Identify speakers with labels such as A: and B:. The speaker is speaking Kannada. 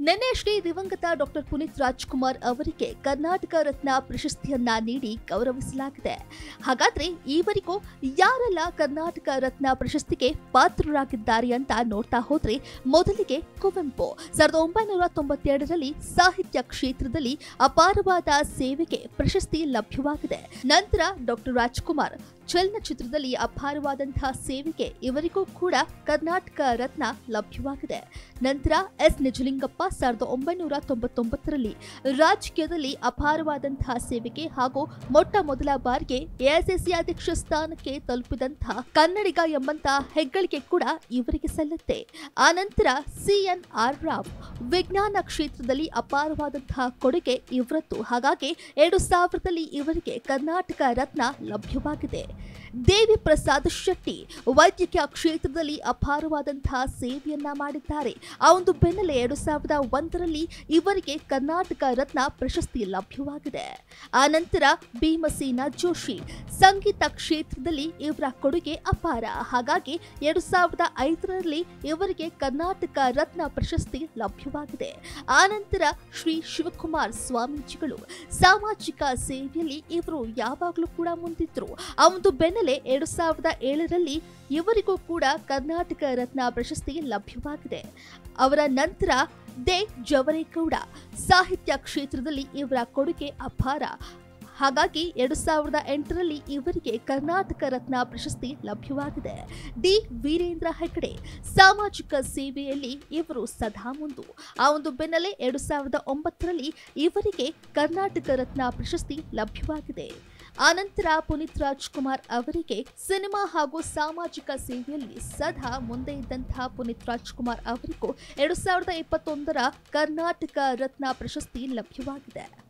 A: ನಿನ್ನೆಯಷ್ಟೇ ದಿವಂಗತ ಡಾಕ್ಟರ್ ಪುನೀತ್ ರಾಜ್ಕುಮಾರ್ ಅವರಿಗೆ ಕರ್ನಾಟಕ ರತ್ನ ಪ್ರಶಸ್ತಿಯನ್ನ ನೀಡಿ ಗೌರವಿಸಲಾಗಿದೆ. ಹಾಗಾದ್ರೆ ಈವರೆಗೂ ಯಾರೆಲ್ಲ ಕರ್ನಾಟಕ ರತ್ನ ಪ್ರಶಸ್ತಿಗೆ ಪಾತ್ರರಾಗಿದ್ದಾರೆ ಅಂತ ನೋಡ್ತಾ ಹೋದ್ರೆ ಮೊದಲಿಗೆ ಕುವೆಂಪು 1992ರಲ್ಲಿ ಸಾಹಿತ್ಯ ಕ್ಷೇತ್ರದಲ್ಲಿ ಅಪಾರವಾದ ಸೇವೆಗೆ ಪ್ರಶಸ್ತಿ ಲಭ್ಯವಾಗಿದೆ. ನಂತರ ಡಾಕ್ಟರ್ ರಾಜ್ಕುಮಾರ್ ಚಲನಚಿತ್ರದಲ್ಲಿ ಅಪಾರವಾದಂತಹ ಸೇವೆಗೆ ಇವರಿಗೂ ಕೂಡ ಕರ್ನಾಟಕ ರತ್ನ ಲಭ್ಯವಾಗಿದೆ. ನಂತರ ಎಸ್ ನಿಜಲಿಂಗಪ್ಪ 1999ರಲ್ಲಿ ರಾಜಕೀಯದಲ್ಲಿ ಅಪಾರವಾದಂತಹ ಸೇವೆಗೆ ಹಾಗೂ ಮೊಟ್ಟ ಮೊದಲ ಬಾರಿಗೆ ಎಐಸಿಸಿ ಅಧ್ಯಕ್ಷ ಸ್ಥಾನಕ್ಕೆ ತಲುಪಿದಂತಹ ಕನ್ನಡಿಗ ಎಂಬಂತಹ ಹೆಗ್ಗಳಿಕೆ ಕೂಡ ಇವರಿಗೆ ಸಲ್ಲುತ್ತೆ. ಆನಂತರ CNR ರಾವ್ ವಿಜ್ಞಾನ ಕ್ಷೇತ್ರದಲ್ಲಿ ಅಪಾರವಾದಂತಹ ಕೊಡುಗೆ ಇವರದ್ದು. ಹಾಗಾಗಿ 2000ರಲ್ಲಿ ಇವರಿಗೆ ಕರ್ನಾಟಕ ರತ್ನ ಲಭ್ಯವಾಗಿದೆ. ದೇವಿ ಪ್ರಸಾದ್ ಶೆಟ್ಟಿ ವೈದ್ಯಕೀಯ ಕ್ಷೇತ್ರದಲ್ಲಿ ಅಪಾರವಾದಂತಹ ಸೇವೆಯನ್ನ ಮಾಡಿದ್ದಾರೆ. ಆ ಒಂದು ಬೆನ್ನಲ್ಲೇ 2001ರಲ್ಲಿ ಇವರಿಗೆ ಕರ್ನಾಟಕ ರತ್ನ ಪ್ರಶಸ್ತಿ ಲಭ್ಯವಾಗಿದೆ. ಆನಂತರ ಭೀಮಸೇನ ಜೋಶಿ ಸಂಗೀತ ಕ್ಷೇತ್ರದಲ್ಲಿ ಇವರ ಕೊಡುಗೆ ಅಪಾರ. ಹಾಗಾಗಿ 2005ರಲ್ಲಿ ಇವರಿಗೆ ಕರ್ನಾಟಕ ರತ್ನ ಪ್ರಶಸ್ತಿ ಲಭ್ಯವಾಗಿದೆ. ಆನಂತರ ಶ್ರೀ ಶಿವಕುಮಾರ್ ಸ್ವಾಮೀಜಿಗಳು ಸಾಮಾಜಿಕ ಸೇವೆಯಲ್ಲಿ ಇವರು ಯಾವಾಗಲೂ ಕೂಡ ಮುಂದಿದ್ರು. ಆ ಒಂದು ಬೆನ್ನಲ್ಲೇ 2007ರಲ್ಲಿ ಇವರಿಗೂ ಕೂಡ ಕರ್ನಾಟಕ ರತ್ನ ಪ್ರಶಸ್ತಿ ಲಭ್ಯವಾಗಿದೆ. ಅವರ ನಂತರ ದೇ ಜವರೇಗೌಡ ಸಾಹಿತ್ಯ ಕ್ಷೇತ್ರದಲ್ಲಿ ಇವರ ಕೊಡುಗೆ ಅಪಾರ. ಹಾಗಾಗಿ 2008ರಲ್ಲಿ ಇವರಿಗೆ ಕರ್ನಾಟಕ ರತ್ನ ಪ್ರಶಸ್ತಿ ಲಭ್ಯವಾಗಿದೆ. ಡಿ ವೀರೇಂದ್ರ ಹೆಗಡೆ ಸಾಮಾಜಿಕ ಸೇವೆಯಲ್ಲಿ ಇವರು ಸದಾ ಮುಂದು. ಆ ಒಂದು ಬೆನ್ನಲ್ಲೇ 2009ರಲ್ಲಿ ಇವರಿಗೆ ಕರ್ನಾಟಕ ರತ್ನ ಪ್ರಶಸ್ತಿ ಲಭ್ಯವಾಗಿದೆ. ಆನಂತರ ಪುನೀತ್ ರಾಜ್ಕುಮಾರ್ ಅವರಿಗೆ ಸಿನಿಮಾ ಹಾಗೂ ಸಾಮಾಜಿಕ ಸೇವೆಯಲ್ಲಿ ಸದಾ ಮುಂದೆ ಇದ್ದಂತಹ ಪುನೀತ್ ರಾಜ್ಕುಮಾರ್ ಅವರಿಗೂ 2021ರ ಕರ್ನಾಟಕ ರತ್ನ ಪ್ರಶಸ್ತಿ ಲಭ್ಯವಾಗಿದೆ.